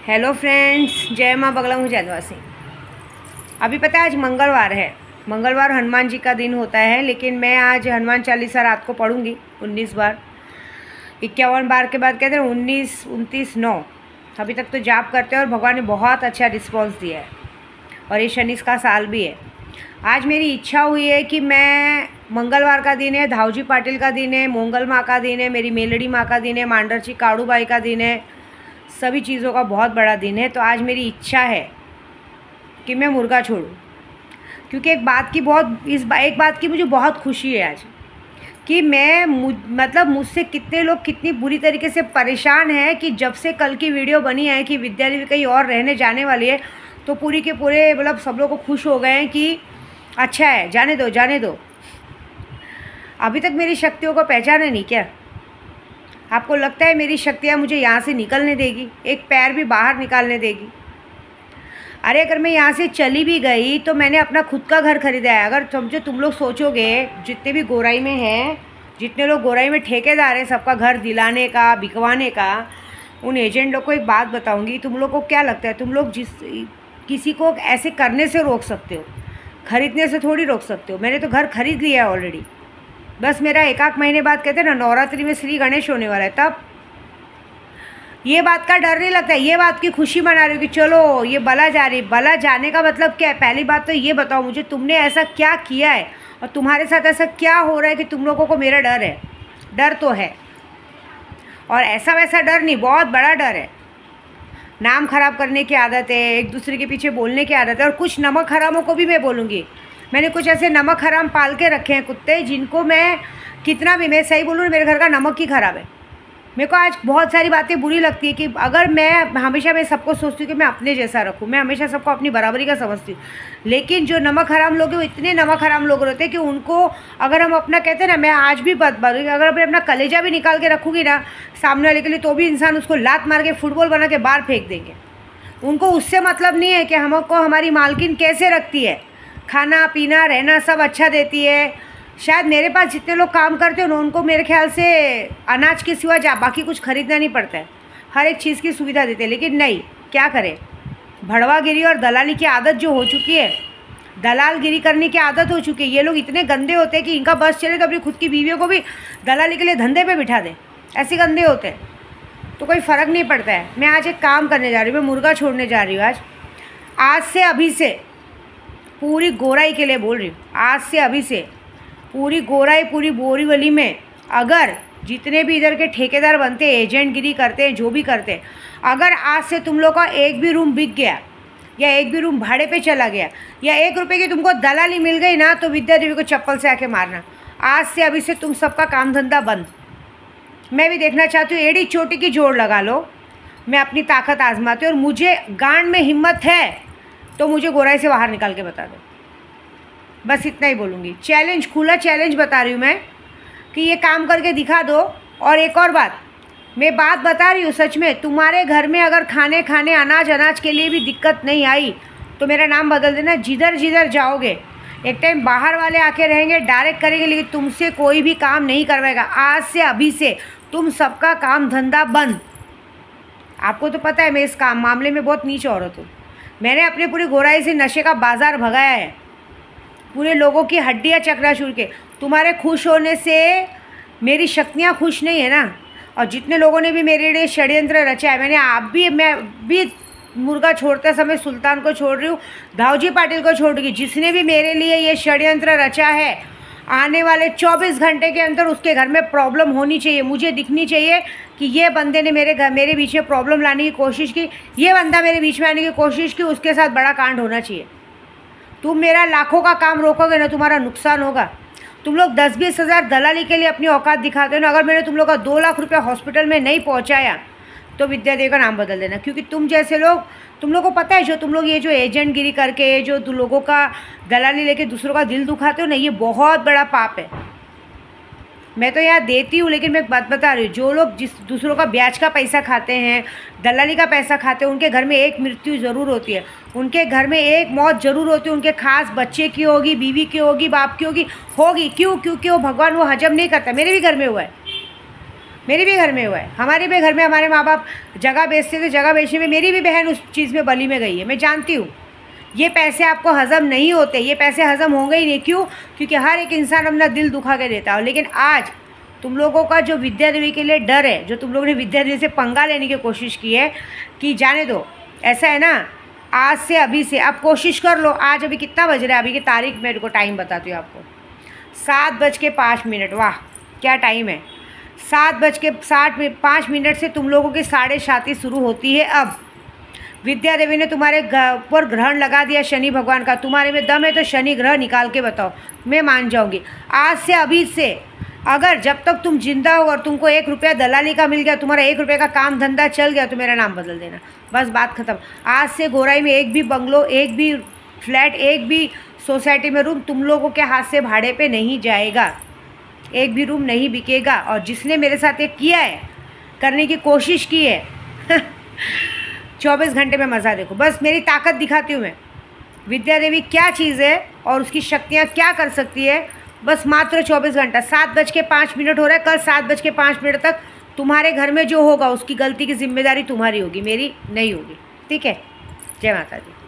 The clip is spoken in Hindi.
हेलो फ्रेंड्स, जय माँ बगला हूँ जैदवासी। अभी पता है आज मंगलवार है। मंगलवार हनुमान जी का दिन होता है, लेकिन मैं आज हनुमान चालीसा रात को पढ़ूंगी 19 बार। 51 बार के बाद कहते हैं 19, 29, 9 अभी तक तो जाप करते हैं और भगवान ने बहुत अच्छा रिस्पॉन्स दिया है। और ये शनि का साल भी है। आज मेरी इच्छा हुई है कि मैं मंगलवार का दिन है, धावजी पाटिल का दिन है, मोंगल माँ का दिन है, मेरी मेलड़ी माँ का दिन है, मांडरची काड़ूबाई का दिन है, सभी चीज़ों का बहुत बड़ा दिन है। तो आज मेरी इच्छा है कि मैं मुर्गा छोड़ूं, क्योंकि एक बात की मुझे बहुत खुशी है आज कि मुझसे कितने लोग कितनी बुरी तरीके से परेशान हैं कि जब से कल की वीडियो बनी है कि विद्यादेवी कहीं और रहने जाने वाली है, तो पूरी के पूरे सब लोग को खुश हो गए हैं कि अच्छा है, जाने दो जाने दो। अभी तक मेरी शक्तियों को पहचाना नहीं क्या? आपको लगता है मेरी शक्तियाँ मुझे यहाँ से निकलने देगी, एक पैर भी बाहर निकालने देगी? अरे अगर मैं यहाँ से चली भी गई तो मैंने अपना खुद का घर खरीदा है। अगर समझो, तुम लोग सोचोगे जितने भी गोराई में हैं, जितने लोग गोराई में ठेकेदार हैं सबका घर दिलाने का, बिकवाने का, उन एजेंट लोग को एक बात बताऊँगी। तुम लोग को क्या लगता है तुम लोग किसी को ऐसे करने से रोक सकते हो? खरीदने से थोड़ी रोक सकते हो। मैंने तो घर खरीद लिया है ऑलरेडी। बस मेरा एक महीने बाद कहते हैं ना, नवरात्रि में श्री गणेश होने वाला है, तब ये बात का डर नहीं लगता है। ये बात की खुशी मना रही हो कि चलो ये बला जा रही। बला जाने का मतलब क्या है? पहली बात तो ये बताओ मुझे, तुमने ऐसा क्या किया है और तुम्हारे साथ ऐसा क्या हो रहा है कि तुम लोगों को मेरा डर है? डर तो है, और ऐसा वैसा डर नहीं, बहुत बड़ा डर है। नाम खराब करने की आदत है, एक दूसरे के पीछे बोलने की आदत है। और कुछ नमक हरामों को भी मैं बोलूँगी। मैंने कुछ ऐसे नमक हराम पाल के रखे हैं कुत्ते, जिनको मैं कितना भी, मैं सही बोलूँ, मेरे घर का नमक ही ख़राब है। मेरे को आज बहुत सारी बातें बुरी लगती है कि अगर मैं सबको सोचती हूँ कि मैं अपने जैसा रखूँ, मैं हमेशा सबको अपनी बराबरी का समझती हूँ, लेकिन जो नमक हराम लोग हैं वो इतने नमक हराम लोग रहते हैं कि उनको अगर हम अपना कहते हैं ना, मैं आज भी अगर मैं अपना कलेजा भी निकाल के रखूँगी ना सामने वाले के लिए, तो भी इंसान उसको लात मार के फुटबॉल बना के बाहर फेंक देंगे। उनको उससे मतलब नहीं है कि हमको हमारी मालकिन कैसे रखती है, खाना पीना रहना सब अच्छा देती है। शायद मेरे पास जितने लोग काम करते हो ना, उनको मेरे ख्याल से अनाज के सिवा बाकी कुछ खरीदना नहीं पड़ता है, हर एक चीज़ की सुविधा देते हैं। लेकिन नहीं, क्या करें, भड़वागिरी और दलाली की आदत जो हो चुकी है, दलालगिरी करने की आदत हो चुकी है। ये लोग इतने गंदे होते हैं कि इनका बस चले तो अपनी खुद की बीवियों को भी दलाली के लिए धंधे पे बिठा दें, ऐसे गंदे होते हैं। तो कोई फ़र्क नहीं पड़ता है। मैं आज एक काम करने जा रही हूँ, मैं मुर्गा छोड़ने जा रही हूँ। आज से अभी से पूरी गोराई के लिए बोल रही हूँ, आज से अभी से पूरी गोराई, पूरी बोरीवली में अगर जितने भी इधर के ठेकेदार बनते हैं, एजेंटगिरी करते हैं, जो भी करते हैं, अगर आज से तुम लोग का एक भी रूम बिक गया या एक भी रूम भाड़े पे चला गया या 1 रुपये की तुमको दलाली मिल गई ना, तो विद्यादेवी को चप्पल से आके मारना। आज से अभी से तुम सबका काम धंधा बंद। मैं भी देखना चाहती हूँ, एड़ी चोटी की जोड़ लगा लो, मैं अपनी ताकत आजमाती हूँ। और मुझे गांड में हिम्मत है तो मुझे गोराई से बाहर निकाल के बता दो। बस इतना ही बोलूँगी। चैलेंज, खुला चैलेंज बता रही हूँ मैं कि ये काम करके दिखा दो। और एक और बात, मैं बात बता रही हूँ सच में, तुम्हारे घर में अगर खाने अनाज के लिए भी दिक्कत नहीं आई तो मेरा नाम बदल देना। जिधर जिधर जाओगे एक टाइम बाहर वाले आके रहेंगे, डायरेक्ट करेंगे, लेकिन तुमसे कोई भी काम नहीं करवाएगा। आज से अभी से तुम सबका काम धंधा बंद। आपको तो पता है मैं इस काम मामले में बहुत नीच औरत हूँ। मैंने अपनी पूरी गोराई से नशे का बाजार भगाया है, पूरे लोगों की हड्डियाँ चकनाचूर के। तुम्हारे खुश होने से मेरी शक्तियाँ खुश नहीं है ना। और जितने लोगों ने भी मेरे लिए षड्यंत्र रचा है, मैं भी मुर्गा छोड़ते समय सुल्तान को छोड़ रही हूँ, धावजी पाटिल को छोड़ रही हूँ। जिसने भी मेरे लिए ये षड्यंत्र रचा है, आने वाले 24 घंटे के अंदर उसके घर में प्रॉब्लम होनी चाहिए। मुझे दिखनी चाहिए कि ये बंदे ने मेरे बीच में प्रॉब्लम लाने की कोशिश की, ये बंदा मेरे बीच में आने की कोशिश की, उसके साथ बड़ा कांड होना चाहिए। तुम मेरा लाखों का काम रोकोगे ना, तुम्हारा नुकसान होगा। तुम लोग 10-20 हज़ार दलाली के लिए अपनी औकात दिखाते हो ना। अगर मैंने तुम लोग का 2 लाख रुपया हॉस्पिटल में नहीं पहुंचाया तो विद्यादेवी का नाम बदल देना। क्योंकि तुम जैसे लोग, तुम लोग को पता है, जो तुम लोग ये जो एजेंटगिरी करके जो लोगों का दलाली लेके दूसरों का दिल दुखाते हो ना, ये बहुत बड़ा पाप है। मैं तो यहाँ देती हूँ, लेकिन मैं एक बात बता रही हूँ, जो लोग दूसरों का ब्याज का पैसा खाते हैं, दलाली का पैसा खाते हैं, उनके घर में एक मृत्यु ज़रूर होती है, उनके घर में एक मौत ज़रूर होती है। उनके खास बच्चे की होगी, बीवी की होगी, बाप की होगी। क्यों? क्योंकि वो भगवान वो हजम नहीं करता। मेरे भी घर में हुआ है। मेरे भी घर में हुआ है, हमारे भी घर में हमारे माँ बाप जगह बेचते थे, जगह बेचने में मेरी भी बहन उस चीज़ में बली में गई है। मैं जानती हूँ ये पैसे आपको हज़म नहीं होते, ये पैसे हज़म होंगे ही नहीं। क्यों? क्योंकि हर एक इंसान अपना दिल दुखा के देता है। लेकिन आज तुम लोगों का जो विद्या देवी के लिए डर है, जो तुम लोगों ने विद्या देवी से पंगा लेने की कोशिश की है कि जाने दो, ऐसा है ना, आज से अभी से आप कोशिश कर लो। आज अभी कितना बज रहा है, अभी की तारीख मेरे को टाइम बताती हूँ आपको, 7:05। वाह क्या टाइम है, 7:05 से तुम लोगों की 7:30 शुरू होती है। अब विद्या देवी ने तुम्हारे ऊपर ग्रहण लगा दिया शनि भगवान का। तुम्हारे में दम है तो शनि ग्रह निकाल के बताओ, मैं मान जाऊंगी। आज से अभी से अगर जब तक तुम जिंदा हो और तुमको 1 रुपया दलाली का मिल गया, तुम्हारा 1 रुपये का काम धंधा चल गया, तो मेरा नाम बदल देना, बस बात ख़त्म। आज से गोराई में एक भी बंगलो, एक भी फ्लैट, एक भी सोसाइटी में रूम तुम लोगों के हाथ से भाड़े पे नहीं जाएगा, एक भी रूम नहीं बिकेगा। और जिसने मेरे साथ ये किया है, करने की कोशिश की है 24 घंटे में मज़ा देखो, बस मेरी ताकत दिखाती हूँ मैं, विद्या देवी क्या चीज़ है और उसकी शक्तियाँ क्या कर सकती है। बस मात्र 24 घंटा, 7:05 हो रहा है, कल 7:05 तक तुम्हारे घर में जो होगा उसकी गलती की जिम्मेदारी तुम्हारी होगी, मेरी नहीं होगी। ठीक है, जय माता दी।